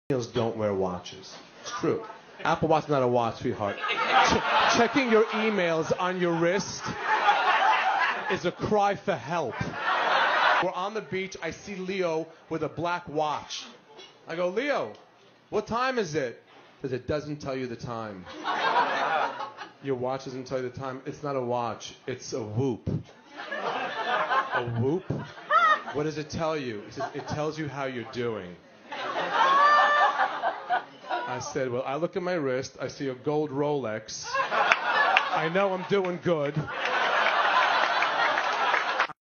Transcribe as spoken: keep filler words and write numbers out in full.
millennials don't wear watches. It's true. Apple Watch is not a watch, sweetheart. Ch- checking your emails on your wrist is a cry for help. We're on the beach. I see Leo with a black watch. I go, Leo, what time is it? Because it doesn't tell you the time. Your watch doesn't tell you the time. It's not a watch. It's a whoop. A whoop? What does it tell you? It says, it tells you how you're doing. I said, well, I look at my wrist. I see a gold Rolex. I know I'm doing good.